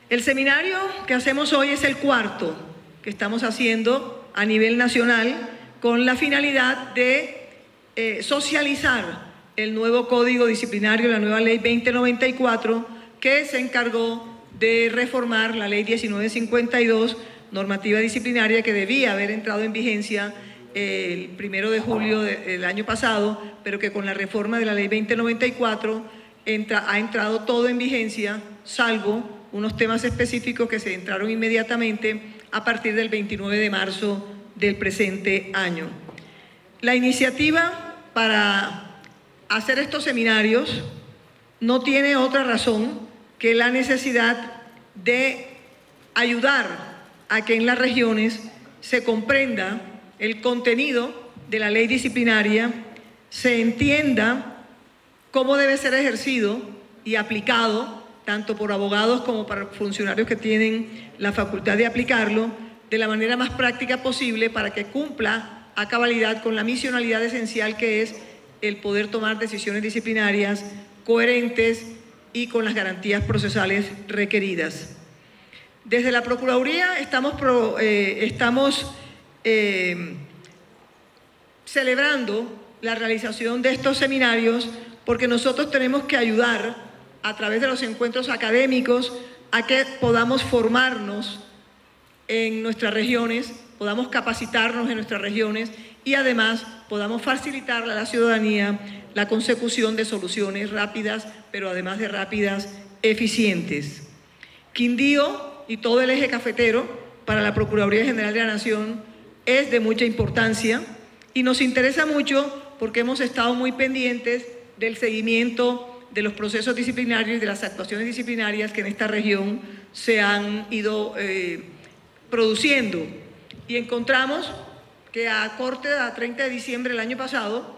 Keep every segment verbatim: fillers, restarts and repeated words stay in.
El seminario que hacemos hoy es el cuarto que estamos haciendo a nivel nacional con la finalidad de eh, socializar el nuevo Código Disciplinario, la nueva Ley veinte noventa y cuatro, que se encargó de reformar la Ley diecinueve cincuenta y dos, normativa disciplinaria que debía haber entrado en vigencia eh, el primero de julio del año pasado, pero que con la reforma de la Ley veinte noventa y cuatro entra, ha entrado todo en vigencia, salvo unos temas específicos que se entraron inmediatamente a partir del veintinueve de marzo del presente año. La iniciativa para hacer estos seminarios no tiene otra razón que la necesidad de ayudar a que en las regiones se comprenda el contenido de la ley disciplinaria, se entienda cómo debe ser ejercido y aplicado tanto por abogados como para funcionarios que tienen la facultad de aplicarlo, de la manera más práctica posible para que cumpla a cabalidad con la misionalidad esencial que es el poder tomar decisiones disciplinarias coherentes y con las garantías procesales requeridas. Desde la Procuraduría estamos, pro, eh, estamos eh, celebrando la realización de estos seminarios porque nosotros tenemos que ayudar a través de los encuentros académicos a que podamos formarnos en nuestras regiones, podamos capacitarnos en nuestras regiones y además podamos facilitarle a la ciudadanía la consecución de soluciones rápidas, pero además de rápidas, eficientes. Quindío y todo el eje cafetero para la Procuraduría General de la Nación es de mucha importancia y nos interesa mucho porque hemos estado muy pendientes del seguimiento de los procesos disciplinarios y de las actuaciones disciplinarias que en esta región se han ido eh, produciendo. Y encontramos que a corte a treinta de diciembre del año pasado,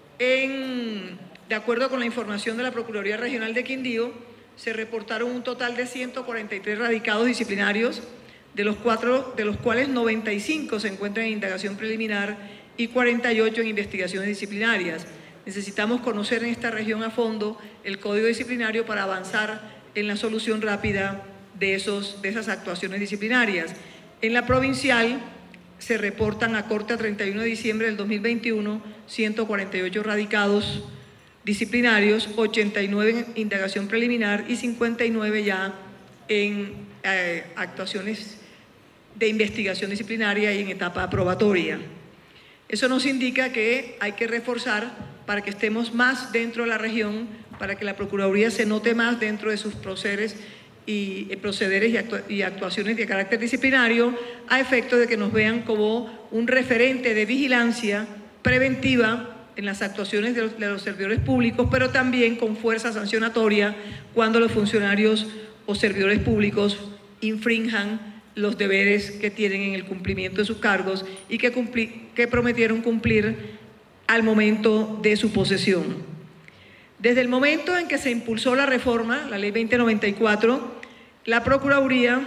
en, de acuerdo con la información de la Procuraduría Regional de Quindío, se reportaron un total de ciento cuarenta y tres radicados disciplinarios, de los, cuatro, de los cuales noventa y cinco se encuentran en indagación preliminar y cuarenta y ocho en investigaciones disciplinarias. Necesitamos conocer en esta región a fondo el Código Disciplinario para avanzar en la solución rápida de, esos, de esas actuaciones disciplinarias. En la provincial se reportan a corte a treinta y uno de diciembre del dos mil veintiuno ciento cuarenta y ocho radicados disciplinarios, ochenta y nueve en indagación preliminar y cincuenta y nueve ya en eh, actuaciones de investigación disciplinaria y en etapa probatoria. Eso nos indica que hay que reforzar para que estemos más dentro de la región, para que la Procuraduría se note más dentro de sus procederes y, eh, procederes y, actua y actuaciones de carácter disciplinario, a efecto de que nos vean como un referente de vigilancia preventiva en las actuaciones de los, de los servidores públicos, pero también con fuerza sancionatoria cuando los funcionarios o servidores públicos infrinjan los deberes que tienen en el cumplimiento de sus cargos y que, que prometieron cumplir al momento de su posesión. Desde el momento en que se impulsó la reforma, la ley veinte noventa y cuatro, la Procuraduría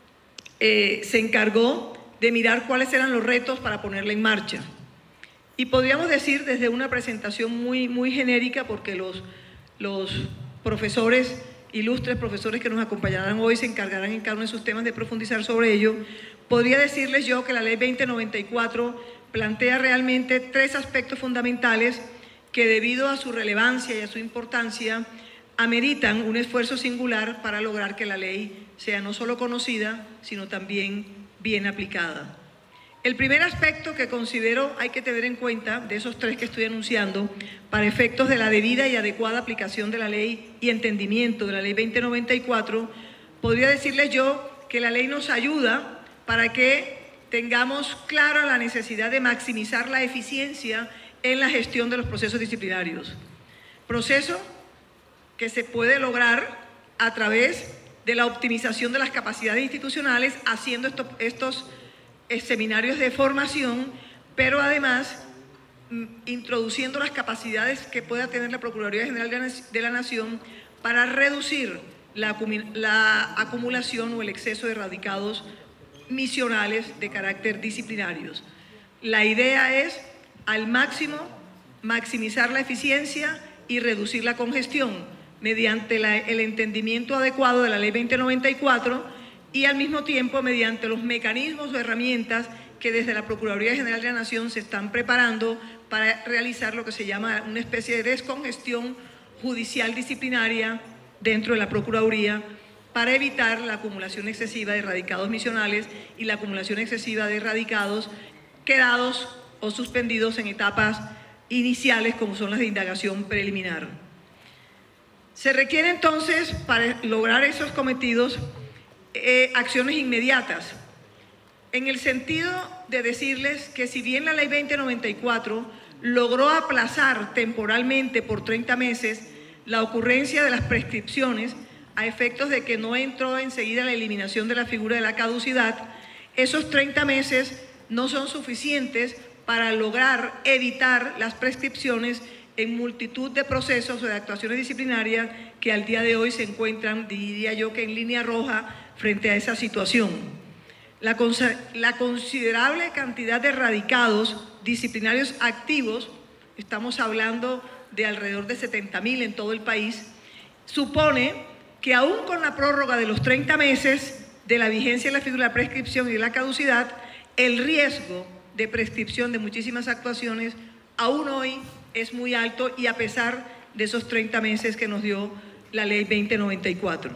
eh, se encargó de mirar cuáles eran los retos para ponerla en marcha. Y podríamos decir desde una presentación muy, muy genérica, porque los, los profesores, ilustres profesores que nos acompañarán hoy se encargarán en cada uno de sus temas de profundizar sobre ello, podría decirles yo que la ley veinte noventa y cuatro plantea realmente tres aspectos fundamentales que debido a su relevancia y a su importancia ameritan un esfuerzo singular para lograr que la ley sea no solo conocida, sino también bien aplicada. El primer aspecto que considero hay que tener en cuenta de esos tres que estoy anunciando para efectos de la debida y adecuada aplicación de la ley y entendimiento de la ley veinte noventa y cuatro, podría decirles yo que la ley nos ayuda para que tengamos clara la necesidad de maximizar la eficiencia en la gestión de los procesos disciplinarios. Proceso que se puede lograr a través de la optimización de las capacidades institucionales, haciendo estos, estos eh, seminarios de formación, pero además mm, introduciendo las capacidades que pueda tener la Procuraduría General de la, de la Nación para reducir la, la acumulación o el exceso de radicados misionales de carácter disciplinarios. La idea es, al máximo, maximizar la eficiencia y reducir la congestión, mediante la, el entendimiento adecuado de la Ley veinte noventa y cuatro y al mismo tiempo mediante los mecanismos o herramientas que desde la Procuraduría General de la Nación se están preparando para realizar lo que se llama una especie de descongestión judicial disciplinaria dentro de la Procuraduría para evitar la acumulación excesiva de radicados misionales y la acumulación excesiva de radicados quedados o suspendidos en etapas iniciales como son las de indagación preliminar. Se requiere entonces, para lograr esos cometidos, eh, acciones inmediatas, en el sentido de decirles que si bien la Ley veinte noventa y cuatro logró aplazar temporalmente por treinta meses la ocurrencia de las prescripciones a efectos de que no entró enseguida la eliminación de la figura de la caducidad, esos treinta meses no son suficientes para lograr evitar las prescripciones en multitud de procesos o de actuaciones disciplinarias que al día de hoy se encuentran, diría yo, que en línea roja frente a esa situación. La, la considerable cantidad de radicados disciplinarios activos, estamos hablando de alrededor de setenta mil en todo el país, supone que aún con la prórroga de los treinta meses de la vigencia de la figura de la prescripción y de la caducidad, el riesgo de prescripción de muchísimas actuaciones aún hoy es muy alto y a pesar de esos treinta meses que nos dio la Ley veinte noventa y cuatro.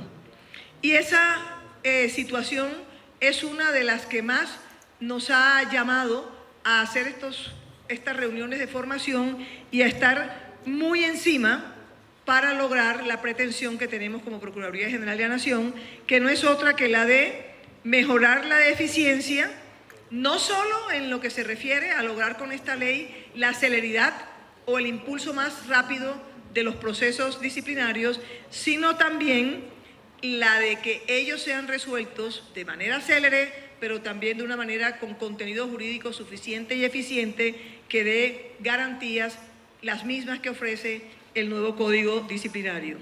Y esa eh, situación es una de las que más nos ha llamado a hacer estos, estas reuniones de formación y a estar muy encima para lograr la pretensión que tenemos como Procuraduría General de la Nación, que no es otra que la de mejorar la eficiencia, no solo en lo que se refiere a lograr con esta ley la celeridad o el impulso más rápido de los procesos disciplinarios, sino también la de que ellos sean resueltos de manera célere, pero también de una manera con contenido jurídico suficiente y eficiente que dé garantías las mismas que ofrece el nuevo Código Disciplinario.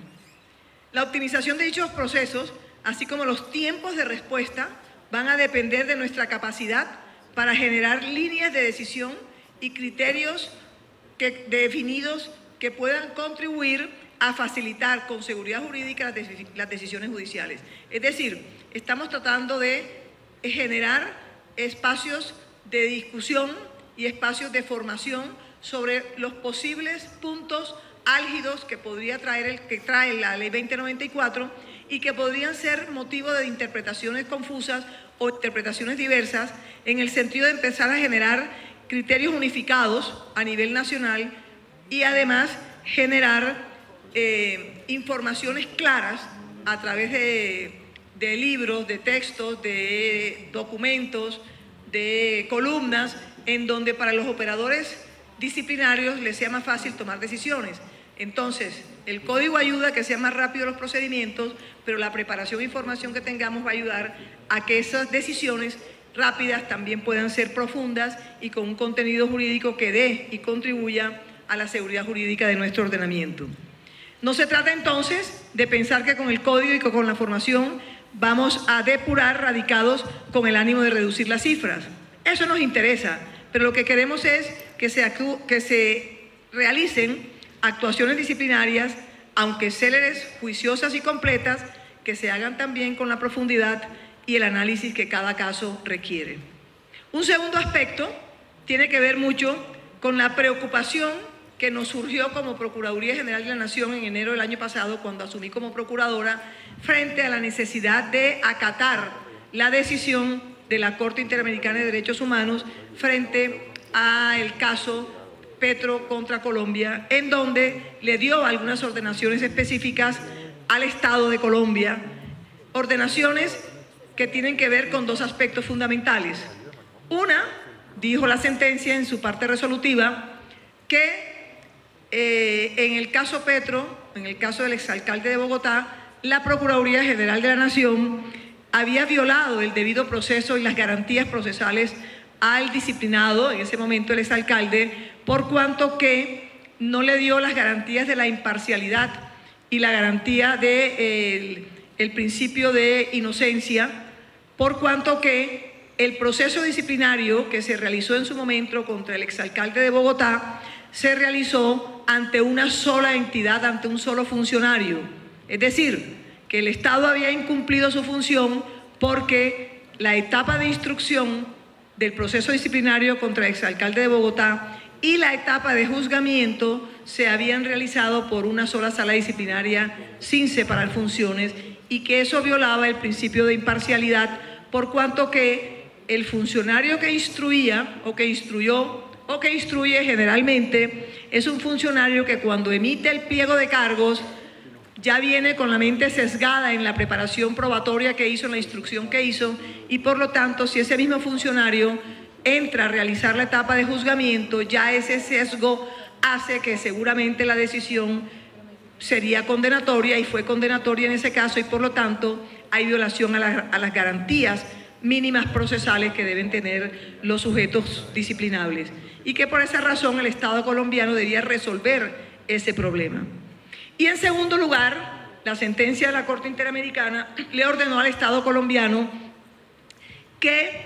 La optimización de dichos procesos, así como los tiempos de respuesta, van a depender de nuestra capacidad para generar líneas de decisión y criterios que, definidos que puedan contribuir a facilitar con seguridad jurídica las, de, las decisiones judiciales. Es decir, estamos tratando de generar espacios de discusión y espacios de formación sobre los posibles puntos álgidos que podría traer el que trae la Ley veinte noventa y cuatro y que podrían ser motivo de interpretaciones confusas o interpretaciones diversas en el sentido de empezar a generar criterios unificados a nivel nacional y además generar eh, informaciones claras a través de, de libros, de textos, de documentos, de columnas, en donde para los operadores disciplinarios les sea más fácil tomar decisiones. Entonces, el código ayuda a que sean más rápidos los procedimientos, pero la preparación e información que tengamos va a ayudar a que esas decisiones rápidas también puedan ser profundas y con un contenido jurídico que dé y contribuya a la seguridad jurídica de nuestro ordenamiento. No se trata entonces de pensar que con el código y con la formación vamos a depurar radicados con el ánimo de reducir las cifras. Eso nos interesa, pero lo que queremos es que se, que se realicen actuaciones disciplinarias, aunque céleres, juiciosas y completas, que se hagan también con la profundidad y el análisis que cada caso requiere. Un segundo aspecto tiene que ver mucho con la preocupación que nos surgió como Procuraduría General de la Nación en enero del año pasado, cuando asumí como procuradora, frente a la necesidad de acatar la decisión de la Corte Interamericana de Derechos Humanos frente al caso Petro contra Colombia, en donde le dio algunas ordenaciones específicas al Estado de Colombia, ordenaciones que tienen que ver con dos aspectos fundamentales. Una, dijo la sentencia en su parte resolutiva, que eh, en el caso Petro, en el caso del exalcalde de Bogotá, la Procuraduría General de la Nación había violado el debido proceso y las garantías procesales al disciplinado, en ese momento el exalcalde, por cuanto que no le dio las garantías de la imparcialidad y la garantía del de, el principio de inocencia, por cuanto que el proceso disciplinario que se realizó en su momento contra el exalcalde de Bogotá se realizó ante una sola entidad, ante un solo funcionario. Es decir, que el Estado había incumplido su función porque la etapa de instrucción del proceso disciplinario contra el exalcalde de Bogotá y la etapa de juzgamiento se habían realizado por una sola sala disciplinaria sin separar funciones, y que eso violaba el principio de imparcialidad, por cuanto que el funcionario que instruía o que instruyó o que instruye generalmente es un funcionario que cuando emite el pliego de cargos ya viene con la mente sesgada en la preparación probatoria que hizo, en la instrucción que hizo, y por lo tanto, si ese mismo funcionario entra a realizar la etapa de juzgamiento, ya ese sesgo hace que seguramente la decisión sería condenatoria, y fue condenatoria en ese caso, y por lo tanto hay violación a, la, a las garantías mínimas procesales que deben tener los sujetos disciplinables, y que por esa razón el Estado colombiano debía resolver ese problema. Y en segundo lugar, la sentencia de la Corte Interamericana le ordenó al Estado colombiano que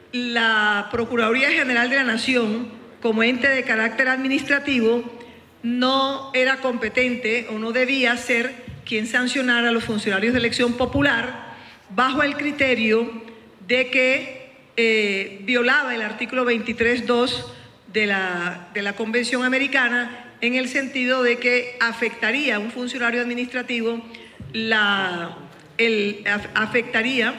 la Procuraduría General de la Nación, como ente de carácter administrativo, no era competente o no debía ser quien sancionara a los funcionarios de elección popular, bajo el criterio de que eh, violaba el artículo veintitrés punto dos de la, de la Convención Americana, en el sentido de que afectaría a un funcionario administrativo, la, el, afectaría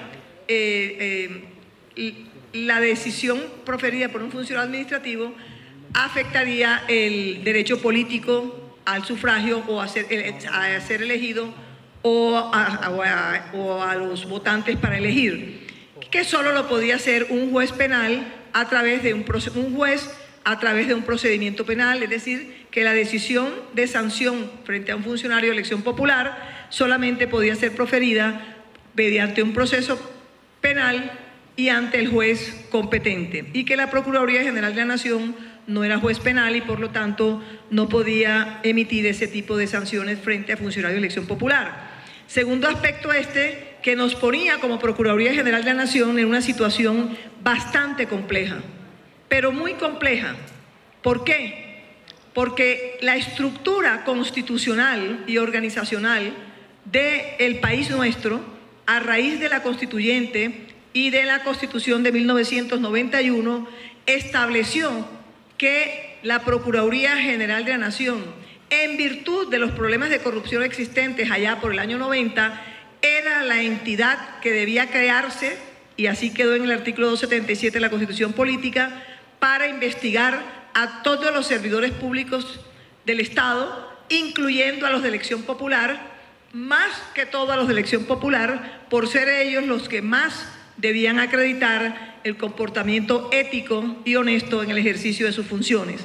eh, eh, la decisión proferida por un funcionario administrativo, afectaría el derecho político al sufragio o a ser, a ser elegido o a, o, a, o a los votantes para elegir, que solo lo podía hacer un juez penal a través de un, un juez a través de un procedimiento penal, es decir, que la decisión de sanción frente a un funcionario de elección popular solamente podía ser proferida mediante un proceso penal y ante el juez competente, y que la Procuraduría General de la Nación no era juez penal y por lo tanto no podía emitir ese tipo de sanciones frente a funcionarios de elección popular. Segundo aspecto este, que nos ponía como Procuraduría General de la Nación en una situación bastante compleja, pero muy compleja. ¿Por qué? Porque la estructura constitucional y organizacional del país nuestro, a raíz de la Constituyente y de la Constitución de mil novecientos noventa y uno, estableció que la Procuraduría General de la Nación, en virtud de los problemas de corrupción existentes allá por el año noventa, era la entidad que debía crearse, y así quedó en el artículo doscientos setenta y siete de la Constitución Política, para investigar a todos los servidores públicos del Estado, incluyendo a los de elección popular, más que todo a los de elección popular, por ser ellos los que más debían acreditar el comportamiento ético y honesto en el ejercicio de sus funciones.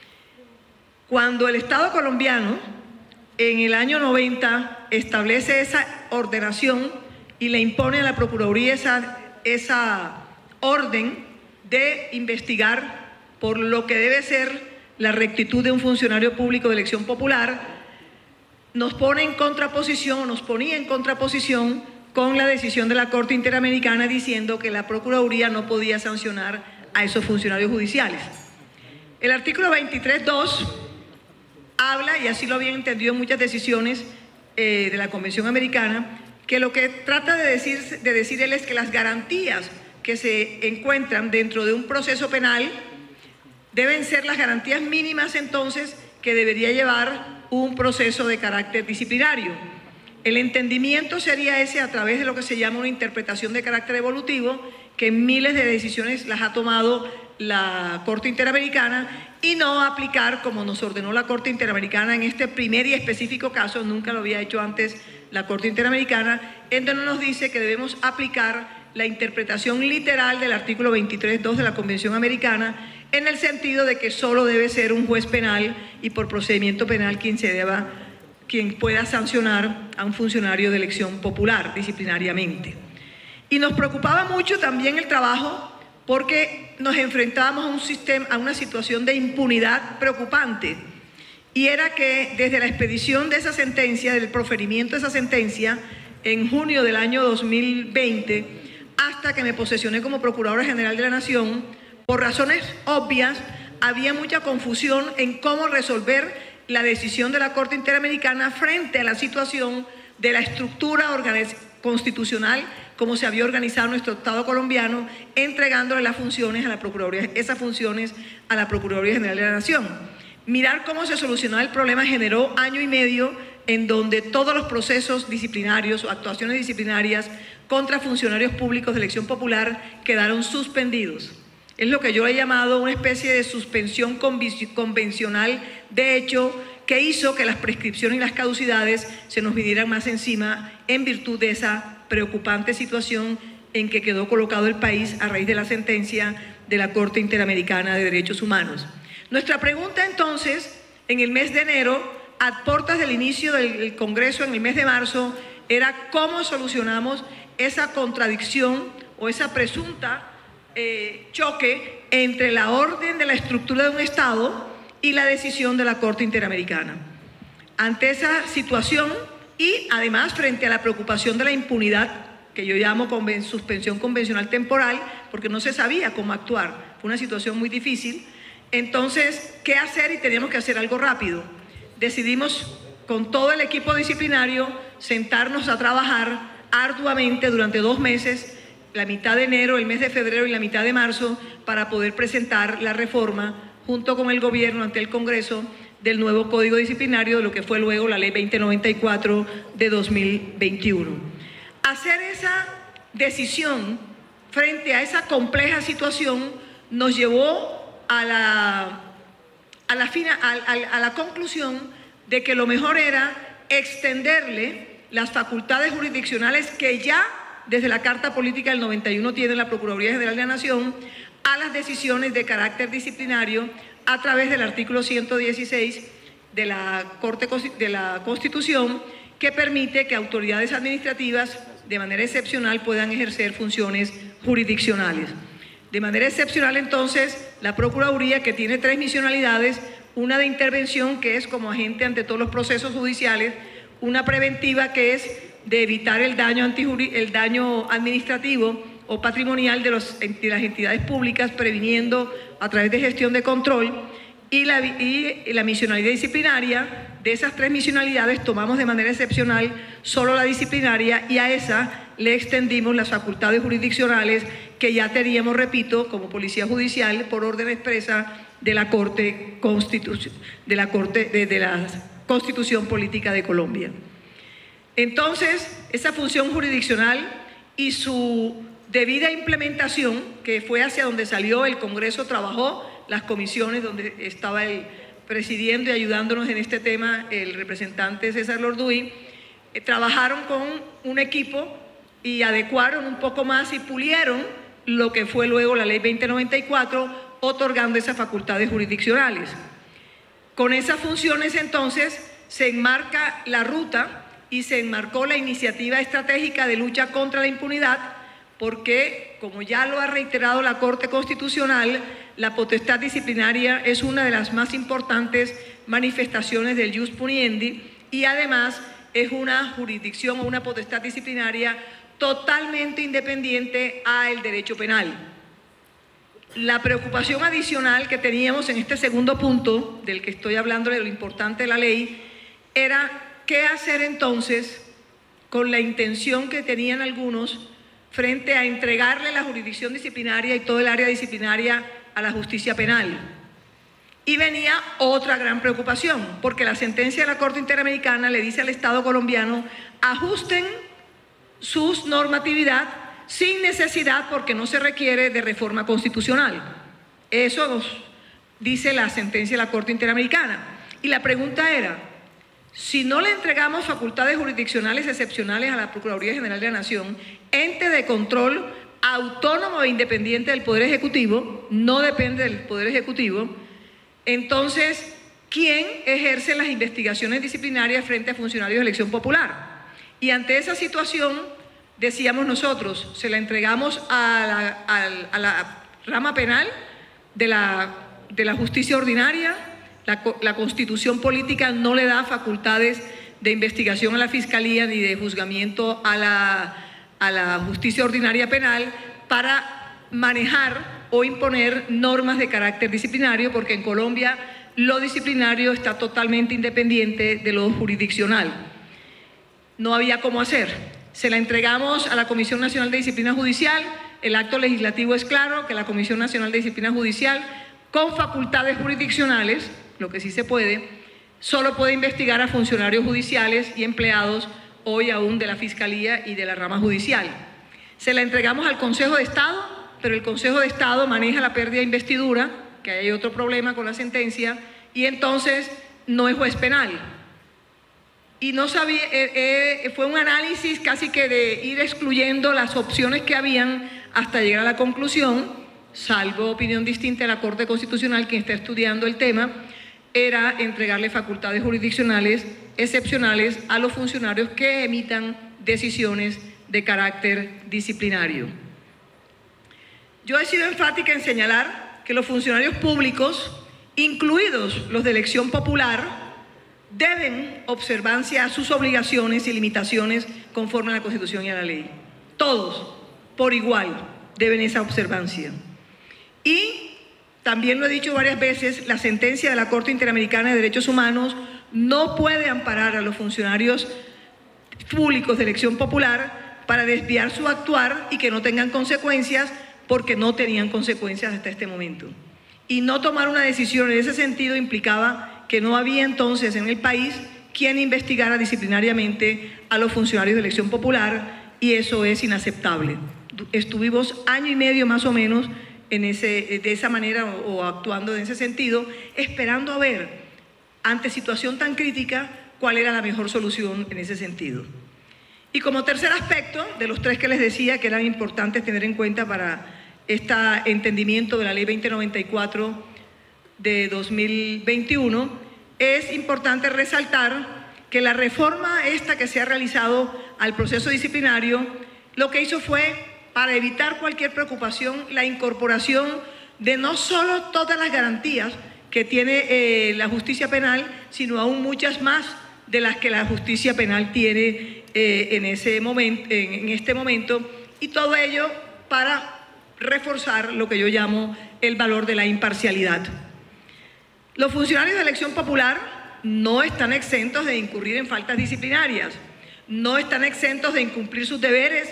Cuando el Estado colombiano en el año noventa establece esa ordenación y le impone a la Procuraduría esa, esa orden de investigar por lo que debe ser la rectitud de un funcionario público de elección popular, nos pone en contraposición, nos ponía en contraposición con la decisión de la Corte Interamericana, diciendo que la Procuraduría no podía sancionar a esos funcionarios judiciales. El artículo veintitrés punto dos habla, y así lo habían entendido en muchas decisiones eh, de la Convención Americana, que lo que trata de decir, de decir él es que las garantías que se encuentran dentro de un proceso penal deben ser las garantías mínimas entonces que debería llevar un proceso de carácter disciplinario. El entendimiento sería ese a través de lo que se llama una interpretación de carácter evolutivo, que en miles de decisiones las ha tomado la Corte Interamericana, y no aplicar como nos ordenó la Corte Interamericana en este primer y específico caso, nunca lo había hecho antes la Corte Interamericana, en donde nos dice que debemos aplicar la interpretación literal del artículo veintitrés punto dos de la Convención Americana, en el sentido de que solo debe ser un juez penal y por procedimiento penal quien se deba, quien pueda sancionar a un funcionario de elección popular disciplinariamente. Y nos preocupaba mucho también el trabajo, porque nos enfrentábamos a un sistema, a una situación de impunidad preocupante, y era que desde la expedición de esa sentencia, del proferimiento de esa sentencia en junio del año dos mil veinte, hasta que me posesioné como Procuradora General de la Nación, por razones obvias, había mucha confusión en cómo resolver la decisión de la Corte Interamericana frente a la situación de la estructura constitucional, como se había organizado nuestro Estado colombiano, entregándole las funciones a la Procuraduría, esas funciones a la Procuraduría General de la Nación. Mirar cómo se solucionaba el problema generó año y medio en donde todos los procesos disciplinarios o actuaciones disciplinarias contra funcionarios públicos de elección popular quedaron suspendidos. Es lo que yo he llamado una especie de suspensión convencional de hecho que hizo que las prescripciones y las caducidades se nos vinieran más encima en virtud de esa preocupante situación en que quedó colocado el país a raíz de la sentencia de la Corte Interamericana de Derechos Humanos. Nuestra pregunta entonces, en el mes de enero, a puertas del inicio del Congreso en el mes de marzo, era cómo solucionamos esa contradicción o esa presunta eh, choque entre la orden de la estructura de un Estado y la decisión de la Corte Interamericana. Ante esa situación y además frente a la preocupación de la impunidad, que yo llamo conven- suspensión convencional temporal, porque no se sabía cómo actuar, fue una situación muy difícil. Entonces, ¿qué hacer? Y teníamos que hacer algo rápido. Decidimos con todo el equipo disciplinario sentarnos a trabajar arduamente durante dos meses, la mitad de enero, el mes de febrero y la mitad de marzo, para poder presentar la reforma junto con el gobierno ante el Congreso del nuevo Código Disciplinario, de lo que fue luego la Ley veinte noventa y cuatro de dos mil veintiuno. Hacer esa decisión frente a esa compleja situación nos llevó a la, a la, fina, a, a, a la conclusión de que lo mejor era extenderle las facultades jurisdiccionales que ya desde la Carta Política del noventa y uno tiene la Procuraduría General de la Nación a las decisiones de carácter disciplinario a través del artículo ciento dieciséis de la, Corte, de la Constitución, que permite que autoridades administrativas de manera excepcional puedan ejercer funciones jurisdiccionales. De manera excepcional, entonces, la Procuraduría, que tiene tres misionalidades, una de intervención, que es como agente ante todos los procesos judiciales, una preventiva, que es de evitar el daño, antijuri- el daño administrativo o patrimonial de, los, de las entidades públicas, previniendo a través de gestión de control, y la, y la misionalidad disciplinaria. De esas tres misionalidades tomamos de manera excepcional solo la disciplinaria y a esa le extendimos las facultades jurisdiccionales que ya teníamos, repito, como Policía Judicial por orden expresa de la Corte, Constitu- de la, Corte de, de la Constitución Política de Colombia. Entonces, esa función jurisdiccional y su debida implementación, que fue hacia donde salió el Congreso, trabajó las comisiones donde estaba el presidiendo y ayudándonos en este tema el representante César Lorduy, eh, trabajaron con un equipo y adecuaron un poco más y pulieron lo que fue luego la Ley veinte noventa y cuatro, otorgando esas facultades jurisdiccionales. Con esas funciones entonces se enmarca la ruta y se enmarcó la iniciativa estratégica de lucha contra la impunidad, porque, como ya lo ha reiterado la Corte Constitucional, la potestad disciplinaria es una de las más importantes manifestaciones del ius puniendi y además es una jurisdicción o una potestad disciplinaria totalmente independiente al derecho penal. La preocupación adicional que teníamos en este segundo punto, del que estoy hablando, de lo importante de la ley, era qué hacer entonces con la intención que tenían algunos frente a entregarle la jurisdicción disciplinaria y todo el área disciplinaria a la justicia penal. Y venía otra gran preocupación, porque la sentencia de la Corte Interamericana le dice al Estado colombiano: ajusten su normatividad sin necesidad, porque no se requiere de reforma constitucional. Eso nos dice la sentencia de la Corte Interamericana. Y la pregunta era, si no le entregamos facultades jurisdiccionales excepcionales a la Procuraduría General de la Nación, ente de control autónomo e independiente del Poder Ejecutivo, no depende del Poder Ejecutivo, entonces, ¿quién ejerce las investigaciones disciplinarias frente a funcionarios de elección popular? Y ante esa situación, decíamos nosotros, se la entregamos a la, a, a la rama penal de la, de la justicia ordinaria. La, la Constitución Política no le da facultades de investigación a la Fiscalía ni de juzgamiento a la, a la justicia ordinaria penal para manejar o imponer normas de carácter disciplinario, porque en Colombia lo disciplinario está totalmente independiente de lo jurisdiccional. No había cómo hacer. Se la entregamos a la Comisión Nacional de Disciplina Judicial. El acto legislativo es claro, que la Comisión Nacional de Disciplina Judicial, con facultades jurisdiccionales, lo que sí se puede, solo puede investigar a funcionarios judiciales y empleados hoy aún de la Fiscalía y de la rama judicial. Se la entregamos al Consejo de Estado, pero el Consejo de Estado maneja la pérdida de investidura, que hay otro problema con la sentencia, y entonces no es juez penal. Y no sabía, eh, eh, fue un análisis casi que de ir excluyendo las opciones que habían hasta llegar a la conclusión, salvo opinión distinta de la Corte Constitucional, quien está estudiando el tema, era entregarle facultades jurisdiccionales excepcionales a los funcionarios que emitan decisiones de carácter disciplinario. Yo he sido enfática en señalar que los funcionarios públicos, incluidos los de elección popular, deben observancia a sus obligaciones y limitaciones conforme a la Constitución y a la ley. Todos, por igual, deben esa observancia. Y también lo he dicho varias veces, la sentencia de la Corte Interamericana de Derechos Humanos no puede amparar a los funcionarios públicos de elección popular para desviar su actuar y que no tengan consecuencias, porque no tenían consecuencias hasta este momento. Y no tomar una decisión en ese sentido implicaba que no había entonces en el país quien investigara disciplinariamente a los funcionarios de elección popular, y eso es inaceptable. Estuvimos año y medio más o menos en ese, de esa manera o, o actuando en ese sentido, esperando a ver, ante situación tan crítica, cuál era la mejor solución en ese sentido. Y como tercer aspecto, de los tres que les decía que eran importantes tener en cuenta para este entendimiento de la Ley veinte noventa y cuatro de dos mil veintiuno, es importante resaltar que la reforma esta que se ha realizado al proceso disciplinario, lo que hizo fue, para evitar cualquier preocupación, la incorporación de no solo todas las garantías que tiene eh, la justicia penal, sino aún muchas más de las que la justicia penal tiene eh, en, ese momento, en, en este momento, y todo ello para reforzar lo que yo llamo el valor de la imparcialidad. Los funcionarios de elección popular no están exentos de incurrir en faltas disciplinarias, no están exentos de incumplir sus deberes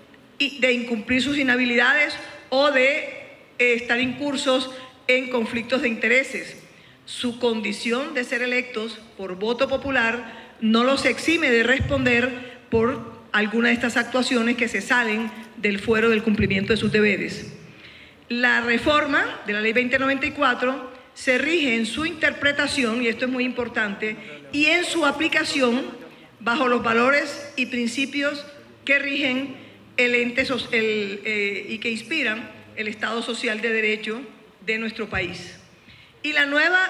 y de incumplir sus inhabilidades o de eh, estar incursos en conflictos de intereses. Su condición de ser electos por voto popular no los exime de responder por alguna de estas actuaciones que se salen del fuero del cumplimiento de sus deberes. La reforma de la Ley veinte noventa y cuatro se rige en su interpretación, y esto es muy importante, y en su aplicación bajo los valores y principios que rigen el ente el, eh, y que inspiran el Estado Social de Derecho de nuestro país. Y la nueva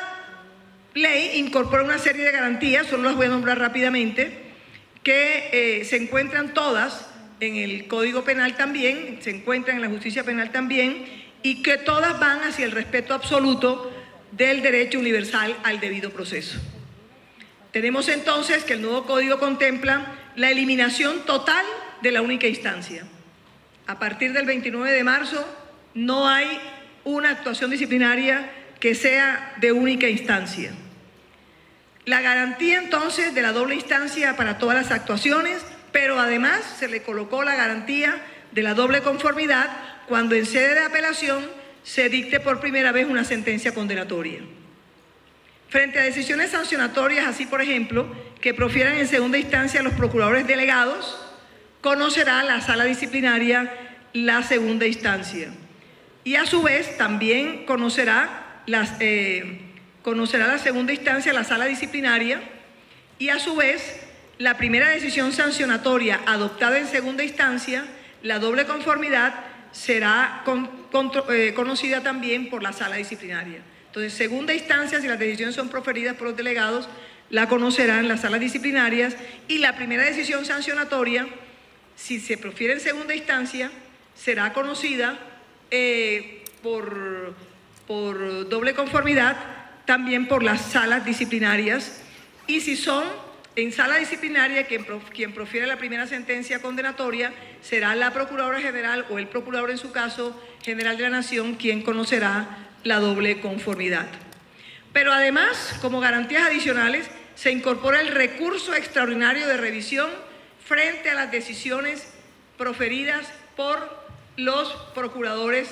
ley incorpora una serie de garantías, solo las voy a nombrar rápidamente, que eh, se encuentran todas en el Código Penal también, se encuentran en la justicia penal también, y que todas van hacia el respeto absoluto del derecho universal al debido proceso. Tenemos entonces que el nuevo Código contempla la eliminación total de la única instancia. A partir del veintinueve de marzo no hay una actuación disciplinaria que sea de única instancia. La garantía entonces de la doble instancia para todas las actuaciones, pero además se le colocó la garantía de la doble conformidad cuando en sede de apelación se dicte por primera vez una sentencia condenatoria. Frente a decisiones sancionatorias, así por ejemplo, que profieran en segunda instancia los procuradores delegados, conocerá la sala disciplinaria la segunda instancia. Y a su vez también conocerá, las, eh, conocerá la segunda instancia la sala disciplinaria, y a su vez la primera decisión sancionatoria adoptada en segunda instancia, la doble conformidad, será con, con, eh, conocida también por la sala disciplinaria. Entonces, segunda instancia, si las decisiones son proferidas por los delegados, la conocerán las salas disciplinarias, y la primera decisión sancionatoria, si se profiere en segunda instancia, será conocida eh, por, por doble conformidad también por las salas disciplinarias, y si son En sala disciplinaria, quien, quien profiere la primera sentencia condenatoria será la Procuradora General o el Procurador, en su caso, General de la Nación, quien conocerá la doble conformidad. Pero además, como garantías adicionales, se incorpora el recurso extraordinario de revisión frente a las decisiones proferidas por los procuradores,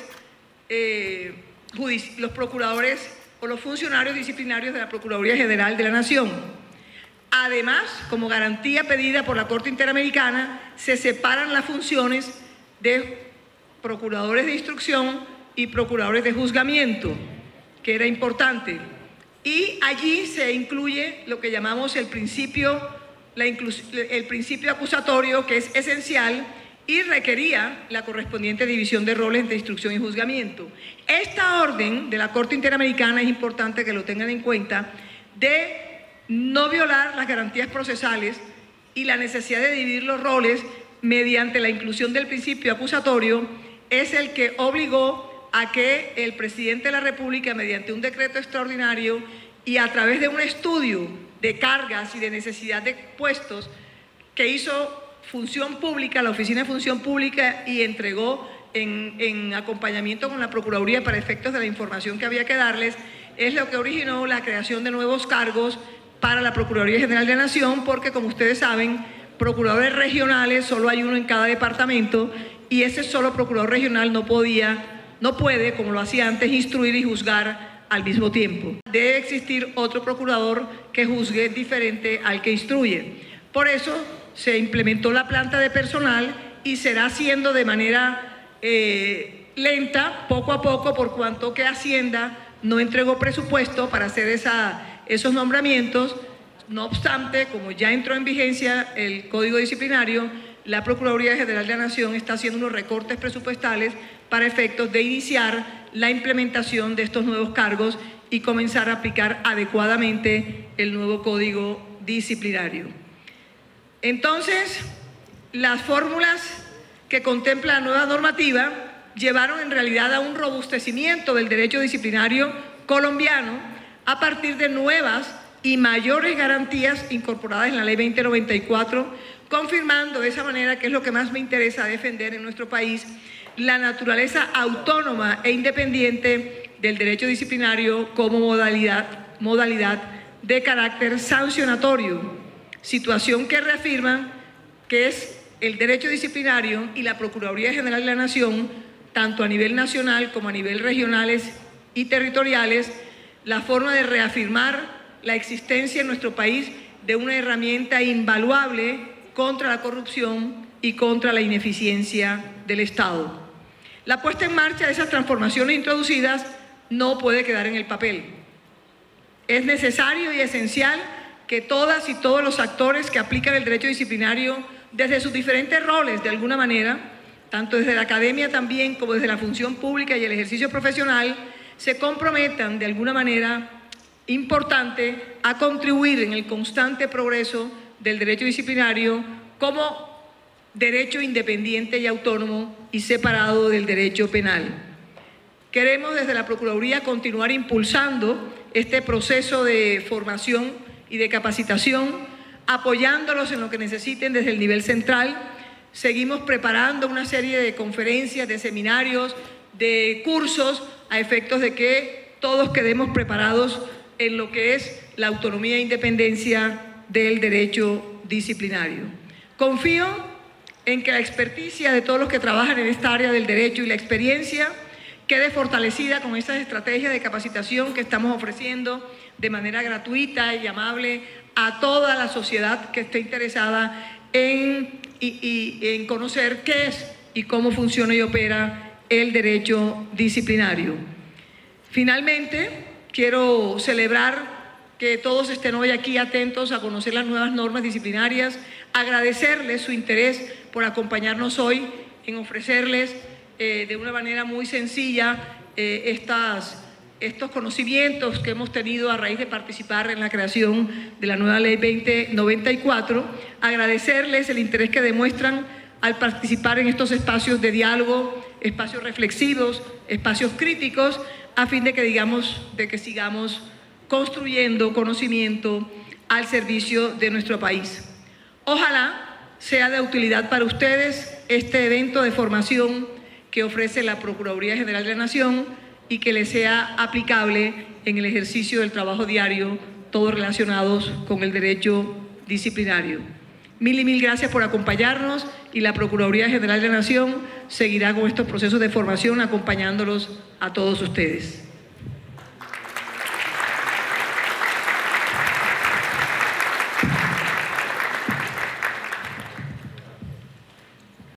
eh, los procuradores o los funcionarios disciplinarios de la Procuraduría General de la Nación. Además, como garantía pedida por la Corte Interamericana, se separan las funciones de procuradores de instrucción y procuradores de juzgamiento, que era importante. Y allí se incluye lo que llamamos el principio, la el principio acusatorio, que es esencial y requería la correspondiente división de roles entre instrucción y juzgamiento. Esta orden de la Corte Interamericana es importante que lo tengan en cuenta, de no violar las garantías procesales y la necesidad de dividir los roles mediante la inclusión del principio acusatorio, es el que obligó a que el presidente de la República, mediante un decreto extraordinario y a través de un estudio de cargas y de necesidad de puestos que hizo Función Pública, la Oficina de Función Pública, y entregó en, en acompañamiento con la Procuraduría para efectos de la información que había que darles, es lo que originó la creación de nuevos cargos para la Procuraduría General de la Nación, porque, como ustedes saben, procuradores regionales solo hay uno en cada departamento, y ese solo procurador regional no podía, no puede, como lo hacía antes, instruir y juzgar al mismo tiempo. Debe existir otro procurador que juzgue diferente al que instruye. Por eso se implementó la planta de personal y será haciendo de manera eh, lenta, poco a poco, por cuanto que Hacienda no entregó presupuesto para hacer esa esos nombramientos. No obstante, como ya entró en vigencia el Código Disciplinario, la Procuraduría General de la Nación está haciendo unos recortes presupuestales para efectos de iniciar la implementación de estos nuevos cargos y comenzar a aplicar adecuadamente el nuevo Código Disciplinario. Entonces, las fórmulas que contempla la nueva normativa llevaron en realidad a un robustecimiento del derecho disciplinario colombiano a partir de nuevas y mayores garantías incorporadas en la Ley veinte noventa y cuatro, confirmando de esa manera, que es lo que más me interesa defender en nuestro país, la naturaleza autónoma e independiente del derecho disciplinario como modalidad, modalidad de carácter sancionatorio, situación que reafirma que es el derecho disciplinario y la Procuraduría General de la Nación, tanto a nivel nacional como a nivel regionales y territoriales, la forma de reafirmar la existencia en nuestro país de una herramienta invaluable contra la corrupción y contra la ineficiencia del Estado. La puesta en marcha de esas transformaciones introducidas no puede quedar en el papel. Es necesario y esencial que todas y todos los actores que aplican el derecho disciplinario desde sus diferentes roles, de alguna manera, tanto desde la academia también como desde la función pública y el ejercicio profesional, se comprometan de alguna manera importante a contribuir en el constante progreso del derecho disciplinario como derecho independiente y autónomo y separado del derecho penal. Queremos desde la Procuraduría continuar impulsando este proceso de formación y de capacitación, apoyándolos en lo que necesiten desde el nivel central. Seguimos preparando una serie de conferencias, de seminarios, de cursos, a efectos de que todos quedemos preparados en lo que es la autonomía e independencia del derecho disciplinario. Confío en que la experticia de todos los que trabajan en esta área del derecho y la experiencia quede fortalecida con estas estrategias de capacitación que estamos ofreciendo de manera gratuita y amable a toda la sociedad que esté interesada en, y, y, en conocer qué es y cómo funciona y opera el derecho disciplinario. Finalmente, quiero celebrar que todos estén hoy aquí atentos a conocer las nuevas normas disciplinarias, agradecerles su interés por acompañarnos hoy en ofrecerles eh, de una manera muy sencilla eh, estas, estos conocimientos que hemos tenido a raíz de participar en la creación de la nueva Ley veinte noventa y cuatro, agradecerles el interés que demuestran al participar en estos espacios de diálogo, espacios reflexivos, espacios críticos, a fin de que digamos, de que sigamos construyendo conocimiento al servicio de nuestro país. Ojalá sea de utilidad para ustedes este evento de formación que ofrece la Procuraduría General de la Nación y que les sea aplicable en el ejercicio del trabajo diario, todos relacionados con el derecho disciplinario. Mil y mil gracias por acompañarnos y la Procuraduría General de la Nación seguirá con estos procesos de formación acompañándolos a todos ustedes.